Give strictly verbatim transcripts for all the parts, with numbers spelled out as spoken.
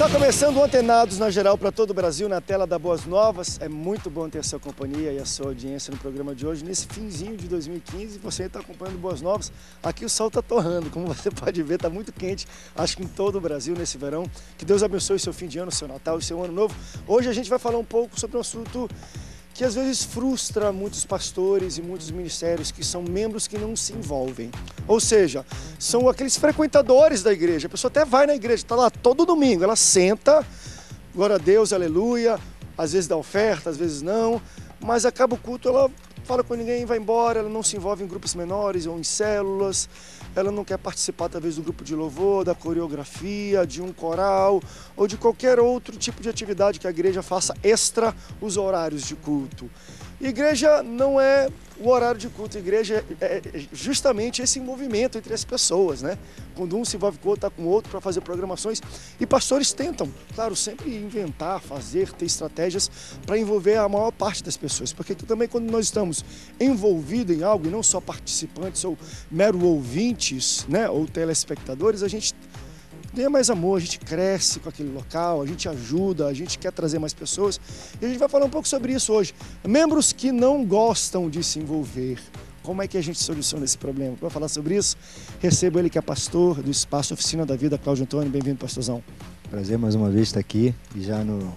Está começando o Antenados na geral para todo o Brasil, na tela da Boas Novas. É muito bom ter a sua companhia e a sua audiência no programa de hoje. Nesse finzinho de dois mil e quinze, você está acompanhando Boas Novas. Aqui o sol está torrando, como você pode ver, está muito quente. Acho que em todo o Brasil nesse verão. Que Deus abençoe o seu fim de ano, o seu Natal e o seu Ano Novo. Hoje a gente vai falar um pouco sobre um assunto que às vezes frustra muitos pastores e muitos ministérios, que são membros que não se envolvem. Ou seja, são aqueles frequentadores da igreja. A pessoa até vai na igreja, está lá todo domingo, ela senta, glória a Deus, aleluia, às vezes dá oferta, às vezes não, mas acaba o culto, ela fala com ninguém, vai embora, ela não se envolve em grupos menores ou em células, ela não quer participar talvez do grupo de louvor, da coreografia, de um coral ou de qualquer outro tipo de atividade que a igreja faça extra os horários de culto. Igreja não é o horário de culto, igreja é justamente esse envolvimento entre as pessoas, né? Quando um se envolve com o outro, está com o outro para fazer programações. E pastores tentam, claro, sempre inventar, fazer, ter estratégias para envolver a maior parte das pessoas. Porque também quando nós estamos envolvidos em algo, e não só participantes ou mero ouvintes, né? Ou telespectadores, a gente ganha mais amor, a gente cresce com aquele local, a gente ajuda, a gente quer trazer mais pessoas. E a gente vai falar um pouco sobre isso hoje. Membros que não gostam de se envolver. Como é que a gente soluciona esse problema? Para falar sobre isso, recebo ele que é pastor do Espaço Oficina da Vida, Cláudio Antônio. Bem-vindo, pastorzão. Prazer mais uma vez estar aqui. E já no,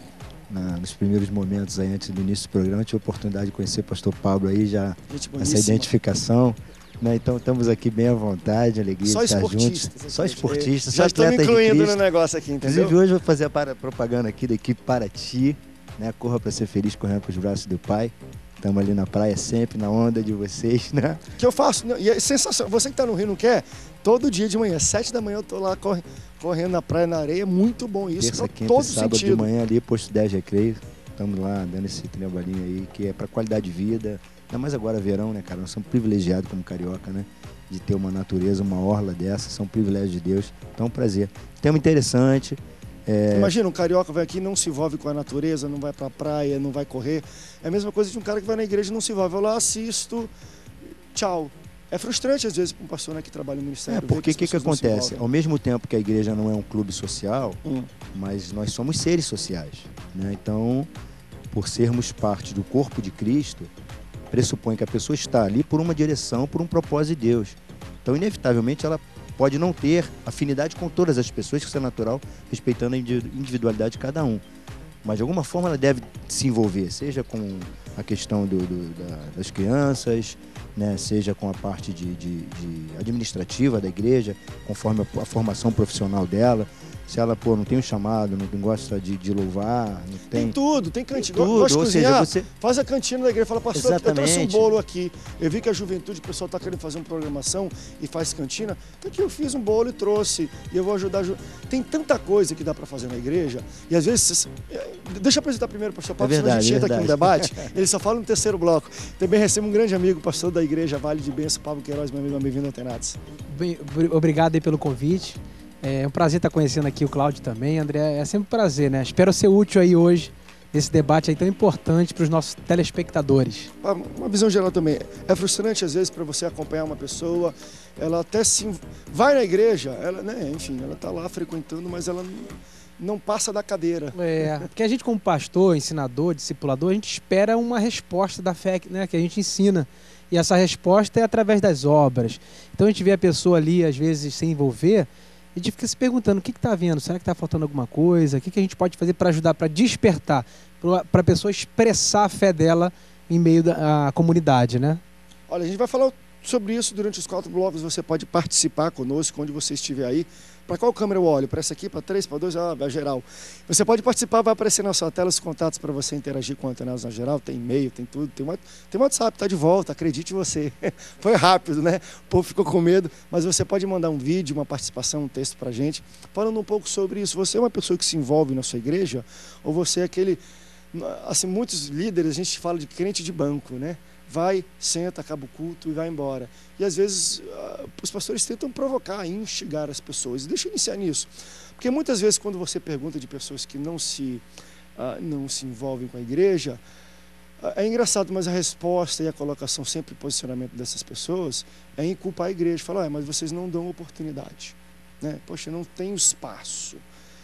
na, nos primeiros momentos aí, antes do início do programa, tive a oportunidade de conhecer o pastor Pablo aí, já essa identificação. Né? Então estamos aqui bem à vontade, alegria só de estar juntos. Só esportistas, só atletas de Cristo. Já estou me incluindo no negócio aqui, entendeu? Inclusive hoje eu vou fazer a para, propaganda aqui da equipe Paraty, né? Corra para ser feliz, correndo para os braços do Pai. Estamos ali na praia sempre, na onda de vocês, né? Que eu faço, e é sensacional. Você que está no Rio não quer? Todo dia de manhã, sete da manhã eu tô lá corre, correndo na praia, na areia, muito bom isso. Terça, quinta todo e sábado sentido. de manhã ali, posto dez Recreio. Estamos lá dando esse trabalhinho aí, que é para qualidade de vida. Ainda mais agora verão, né, cara? Nós somos privilegiados como carioca, né? De ter uma natureza, uma orla dessa, são privilégios de Deus. Então, é um prazer. Tema interessante. É... Imagina, um carioca vai aqui, não se envolve com a natureza, não vai pra praia, não vai correr. É a mesma coisa de um cara que vai na igreja e não se envolve. Eu lá assisto, tchau. É frustrante às vezes para um pastor, né, que trabalha no ministério. É, porque o que, que acontece? Ao mesmo tempo que a igreja não é um clube social, hum. mas nós somos seres sociais, né? Então, por sermos parte do corpo de Cristo, pressupõe que a pessoa está ali por uma direção, por um propósito de Deus. Então, inevitavelmente, ela pode não ter afinidade com todas as pessoas, que isso é natural, respeitando a individualidade de cada um. Mas, de alguma forma, ela deve se envolver, seja com a questão do, do, da, das crianças, né, seja com a parte de, de, de administrativa da igreja, conforme a, a formação profissional dela. Se ela, pô, não tem um chamado, não gosta de, de louvar, não tem... Tem tudo, tem cantina. Tem tudo, gosta de cozinhar, ou seja, você... faz a cantina da igreja, fala, pastor, Exatamente. eu trouxe um bolo aqui. Eu vi que a juventude, o pessoal está querendo fazer uma programação e faz cantina. Então aqui eu fiz um bolo e trouxe, e eu vou ajudar. Tem tanta coisa que dá para fazer na igreja, e às vezes... Deixa eu apresentar primeiro o pastor Paulo, é verdade, senão a gente é entra aqui no debate, ele só fala no terceiro bloco. Também recebo um grande amigo, pastor da igreja Vale de Bênção, Pablo Queiroz, meu amigo, bem-vindo ao Antenados. Bem, obrigado aí pelo convite. É um prazer estar conhecendo aqui o Cláudio também, André. É sempre um prazer, né? Espero ser útil aí hoje nesse debate aí tão importante para os nossos telespectadores. Uma visão geral também. É frustrante às vezes para você acompanhar uma pessoa, ela até se vai na igreja, ela, né? Enfim, ela está lá frequentando, mas ela não passa da cadeira. É, porque a gente como pastor, ensinador, discipulador, a gente espera uma resposta da fé, né, que a gente ensina. E essa resposta é através das obras. Então a gente vê a pessoa ali, às vezes, se envolver, e a gente fica se perguntando, o que está havendo? Será que está faltando alguma coisa? O que, que a gente pode fazer para ajudar, para despertar, para a pessoa expressar a fé dela em meio da comunidade, né? Olha, a gente vai falar sobre isso durante os quatro blocos. Você pode participar conosco, onde você estiver aí. Para qual câmera eu olho? Para essa aqui, para três, para dois? Ah, para geral. Você pode participar, vai aparecer na sua tela os contatos para você interagir com o Antenados na geral. Tem e-mail, tem tudo. Tem, uma, tem um WhatsApp, está de volta, acredite você. Foi rápido, né? O povo ficou com medo, mas você pode mandar um vídeo, uma participação, um texto para a gente, falando um pouco sobre isso. Você é uma pessoa que se envolve na sua igreja? Ou você é aquele... Assim, muitos líderes, a gente fala de crente de banco, né? Vai, senta, acaba o culto e vai embora. E às vezes uh, os pastores tentam provocar, instigar as pessoas. E deixa eu iniciar nisso. Porque muitas vezes quando você pergunta de pessoas que não se, uh, não se envolvem com a igreja, uh, é engraçado, mas a resposta e a colocação, sempre o posicionamento dessas pessoas, é em culpar a igreja. Falar, ah, mas vocês não dão oportunidade. Né? Poxa, não tem espaço.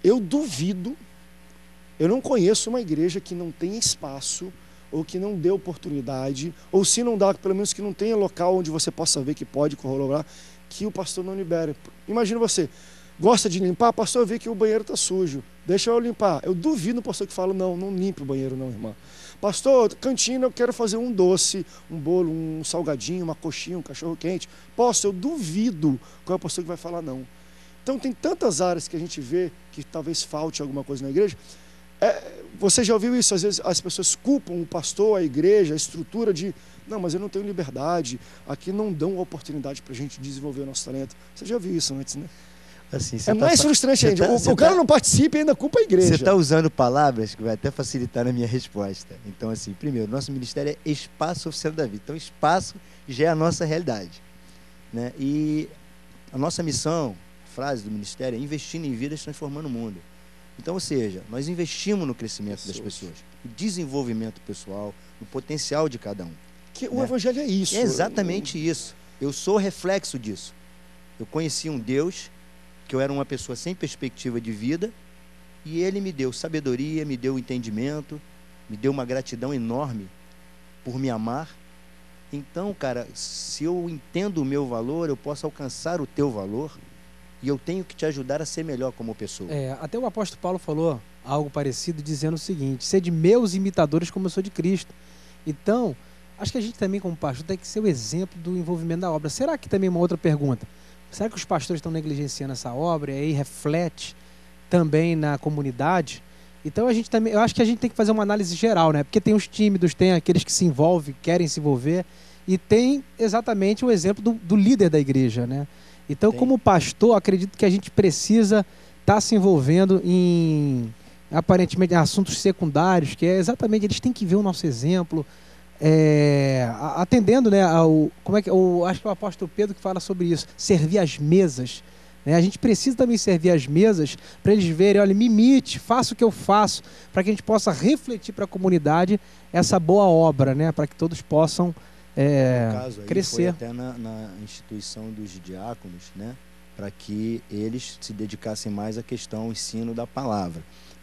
Eu duvido, eu não conheço uma igreja que não tenha espaço, ou que não dê oportunidade, ou se não dá, pelo menos que não tenha local onde você possa ver que pode corroborar, que o pastor não libere. Imagina você, gosta de limpar, pastor, eu vi que o banheiro está sujo, deixa eu limpar. Eu duvido o pastor que fala, não, não limpe o banheiro não, irmã. Pastor, cantina, eu quero fazer um doce, um bolo, um salgadinho, uma coxinha, um cachorro quente. Posso, eu duvido qual é o pastor que vai falar não. Então tem tantas áreas que a gente vê que talvez falte alguma coisa na igreja. É, você já ouviu isso? Às vezes as pessoas culpam o pastor, a igreja, a estrutura de não, mas eu não tenho liberdade, aqui não dão oportunidade para a gente desenvolver o nosso talento. Você já viu isso antes, né? Assim, é mais tá, frustrante ainda. Tá, o, o cara tá, não participa e ainda culpa a igreja. Você está usando palavras que vai até facilitar na minha resposta. Então, assim, primeiro, nosso ministério é Espaço Oficina da Vida. Então, espaço já é a nossa realidade, né? E a nossa missão, frase do ministério, é investindo em vidas, transformando o mundo. Então, ou seja, nós investimos no crescimento pessoas. das pessoas, no desenvolvimento pessoal, no potencial de cada um. Que né? O evangelho é isso. É exatamente isso. Eu sou reflexo disso. Eu conheci um Deus que eu era uma pessoa sem perspectiva de vida, e Ele me deu sabedoria, me deu entendimento, me deu uma gratidão enorme por me amar. Então, cara, se eu entendo o meu valor, eu posso alcançar o teu valor, e eu tenho que te ajudar a ser melhor como pessoa. É, até o apóstolo Paulo falou algo parecido, dizendo o seguinte: sede meus imitadores como eu sou de Cristo. Então, acho que a gente também, como pastor, tem que ser o exemplo do envolvimento da obra. Será que também uma outra pergunta? Será que os pastores estão negligenciando essa obra e aí reflete também na comunidade? Então a gente também, eu acho que a gente tem que fazer uma análise geral, né? Porque tem os tímidos, tem aqueles que se envolvem, querem se envolver, e tem exatamente o exemplo do, do líder da igreja, né? Então, tem. Como pastor, acredito que a gente precisa estar se envolvendo em, aparentemente, em assuntos secundários, que é exatamente, eles têm que ver o nosso exemplo. É, atendendo, né, ao, como é que, o, acho que é o apóstolo Pedro que fala sobre isso, servir as mesas, né? A gente precisa também servir as mesas para eles verem, olha, me imite, faça o que eu faço, para que a gente possa refletir para a comunidade essa boa obra, né, para que todos possam é, no caso, aí crescer. Foi até na, na instituição dos diáconos, né, para que eles se dedicassem mais à questão, ao ensino da palavra.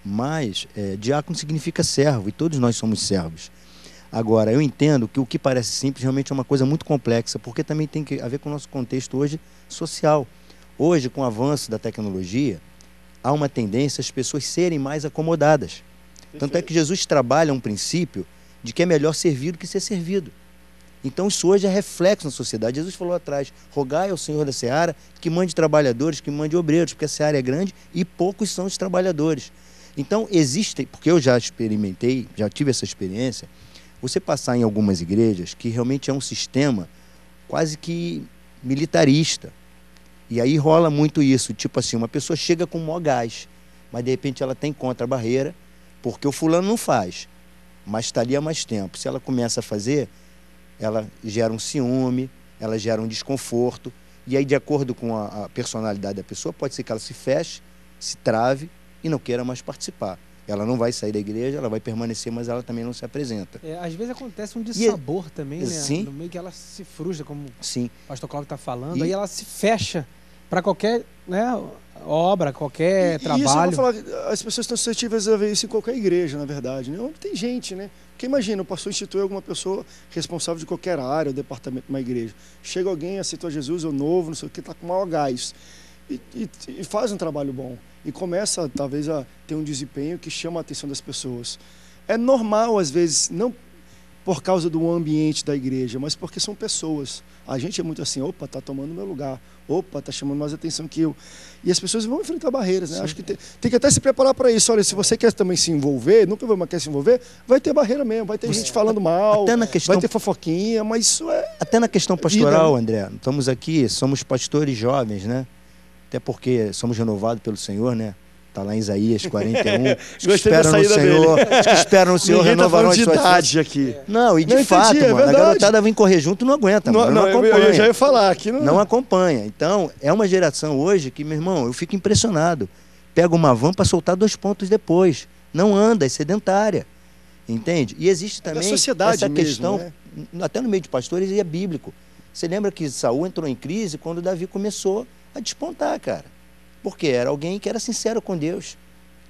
Mas é, diácono significa servo, e todos nós somos servos. Agora, eu entendo que o que parece simples realmente é uma coisa muito complexa, porque também tem que a ver com o nosso contexto hoje social. Hoje, com o avanço da tecnologia, há uma tendência às pessoas serem mais acomodadas. Perfeito. Tanto é que Jesus trabalha um princípio de que é melhor servir do que ser servido. Então, isso hoje é reflexo na sociedade. Jesus falou atrás, rogai ao Senhor da Seara que mande trabalhadores, que mande obreiros, porque a Seara é grande e poucos são os trabalhadores. Então, existem, porque eu já experimentei, já tive essa experiência, você passar em algumas igrejas que realmente é um sistema quase que militarista. E aí rola muito isso, tipo assim, uma pessoa chega com mó gás, mas de repente ela tem contra a barreira, porque o fulano não faz, mas está ali há mais tempo. Se ela começa a fazer, ela gera um ciúme, ela gera um desconforto, e aí de acordo com a, a personalidade da pessoa, pode ser que ela se feche, se trave e não queira mais participar. Ela não vai sair da igreja, ela vai permanecer, mas ela também não se apresenta. É, às vezes acontece um dissabor e, também, né? Sim. No meio que ela se frustra, como sim. o pastor Cláudio está falando, e, aí ela se fecha para qualquer, né, obra, qualquer e, trabalho. Isso eu vou falar, as pessoas estão suscetíveis a ver isso em qualquer igreja, na verdade, né? Onde tem gente, né? Porque imagina, o pastor institui alguma pessoa responsável de qualquer área, ou departamento de uma igreja. Chega alguém, aceitou Jesus, ou novo, não sei o que, está com maior gás. E, e, e faz um trabalho bom. E começa, talvez, a ter um desempenho que chama a atenção das pessoas. É normal, às vezes, não por causa do ambiente da igreja, mas porque são pessoas. A gente é muito assim, opa, está tomando meu lugar, opa, está chamando mais atenção que eu. E as pessoas vão enfrentar barreiras, né? Acho que tem, tem que até se preparar para isso. Olha, se você quer também se envolver, nunca mais quer se envolver, vai ter barreira mesmo, vai ter gente falando mal, até na questão, vai ter fofoquinha, mas isso é... Até na questão pastoral, André, estamos aqui, somos pastores jovens, né? Até porque somos renovados pelo Senhor, né? Está lá em Isaías quarenta e um. Os que esperam no Senhor, os que esperam no Senhor renovarão as suas forças. Aqui. Não, e de não fato, entendi, mano, é a garotada vem correr junto, não aguenta, não, mano, não, não acompanha. Eu já ia falar aqui. Não... não acompanha. Então, é uma geração hoje que, meu irmão, eu fico impressionado. Pega uma van para soltar dois pontos depois. Não anda, é sedentária. Entende? E existe também é sociedade essa mesmo, questão, né? até no meio de pastores, e é bíblico. Você lembra que Saul entrou em crise quando Davi começou a despontar, cara. Porque era alguém que era sincero com Deus.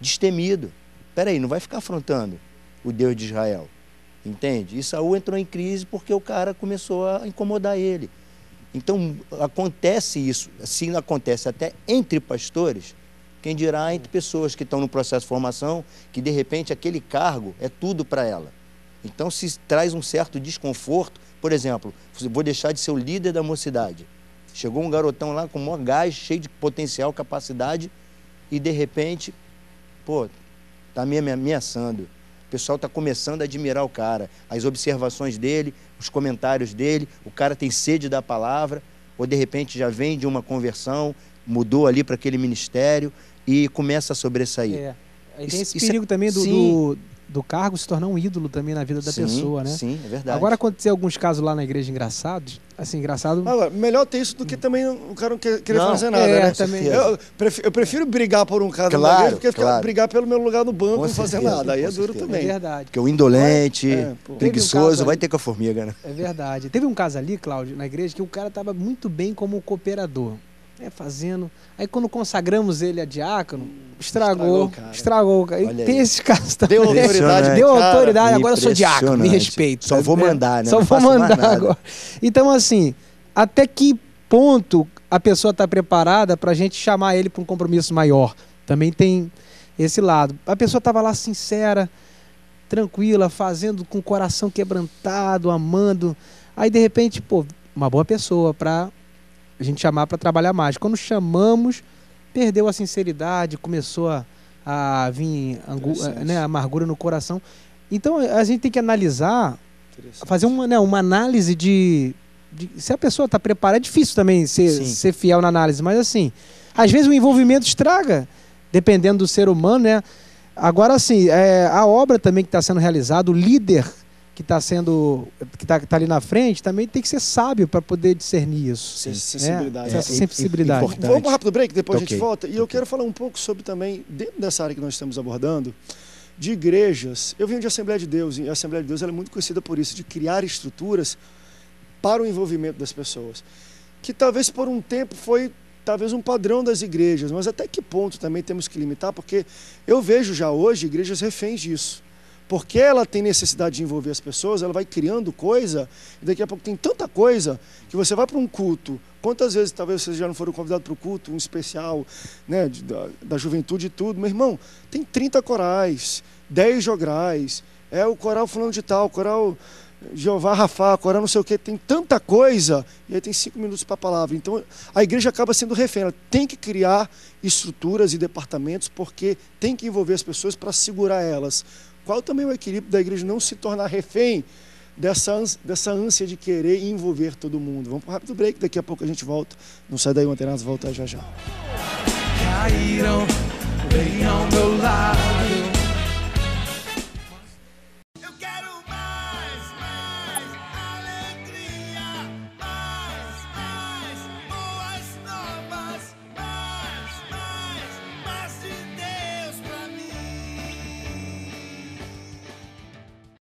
destemido. Peraí, não vai ficar afrontando o Deus de Israel, entende? E Saul entrou em crise porque o cara começou a incomodar ele. Então, acontece isso, assim acontece até entre pastores, quem dirá entre pessoas que estão no processo de formação, que de repente aquele cargo é tudo para ela. Então, se traz um certo desconforto, por exemplo, vou deixar de ser o líder da mocidade. Chegou um garotão lá com maior gás, cheio de potencial, capacidade, e de repente, pô, tá me ameaçando. O pessoal está começando a admirar o cara, as observações dele, os comentários dele, o cara tem sede da palavra, ou de repente já vem de uma conversão, mudou ali para aquele ministério e começa a sobressair. É. Aí tem Isso, esse perigo é, também do, do, do cargo se tornar um ídolo também na vida da sim, pessoa, né? Sim, é verdade. Agora aconteceu alguns casos lá na igreja engraçados, assim, engraçado... Agora, melhor ter isso do que também o cara não quer, querer Não, fazer nada, é, né? também. Eu prefiro, eu prefiro brigar por um cara Claro, da igreja do que ficar, claro. brigar pelo meu lugar no banco Com e não fazer certeza, nada. Aí com é duro certeza. É também. verdade. Porque o indolente, É, pô. preguiçoso, Teve um caso vai ali- ter com a formiga, né? É verdade. Teve um caso ali, Cláudio, na igreja, que o cara estava muito bem como cooperador, né, fazendo. Aí quando consagramos ele a diácono, estragou, Estragou o cara. estragou o cara. E Olha tem aí. esses casos também. Deu autoridade, Deu cara. autoridade, agora eu sou diácono, me Impressionante. respeito. Só vou É, mandar, né? Só Não vou faço mais mandar nada. agora. Então, assim, até que ponto a pessoa está preparada para a gente chamar ele para um compromisso maior? Também tem esse lado. A pessoa estava lá sincera, tranquila, fazendo com o coração quebrantado, amando. Aí, de repente, pô, uma boa pessoa para a gente chamar para trabalhar mais. Quando chamamos, perdeu a sinceridade, começou a, a vir angu, Interessante. né, amargura no coração. Então, a gente tem que analisar, Interessante. fazer uma, né, uma análise de, de se a pessoa está preparada. É difícil também ser, Sim. ser fiel na análise, mas assim, às vezes o envolvimento estraga, dependendo do ser humano, né? Agora, assim, é, a obra também que está sendo realizada, o líder que está sendo, que está tá ali na frente, também tem que ser sábio para poder discernir isso. Sim, né? sensibilidade. Essa É, sensibilidade. importante. Vamos para um rápido break, depois a Ok. gente volta. E eu quero falar um pouco sobre também, dentro dessa área que nós estamos abordando, de igrejas. Eu venho de Assembleia de Deus, e a Assembleia de Deus ela é muito conhecida por isso, de criar estruturas para o envolvimento das pessoas. Que talvez por um tempo foi talvez um padrão das igrejas, mas até que ponto também temos que limitar, porque eu vejo já hoje igrejas reféns disso. Porque ela tem necessidade de envolver as pessoas, ela vai criando coisa, e daqui a pouco tem tanta coisa que você vai para um culto. Quantas vezes talvez vocês já não foram convidados para o culto, um especial, né, de, da, da juventude e tudo. Meu irmão, tem trinta corais, dez jograis, é o coral fulano de tal, coral Jeová Rafá, coral não sei o que, tem tanta coisa, e aí tem cinco minutos para a palavra. Então a igreja acaba sendo refém, ela tem que criar estruturas e departamentos, porque tem que envolver as pessoas para segurar elas. Qual também é o equilíbrio da igreja não se tornar refém dessa, dessa ânsia de querer envolver todo mundo? Vamos para um rápido break, daqui a pouco a gente volta. Não sai daí, o Antenados volta já já. Caíram bem ao meu lado.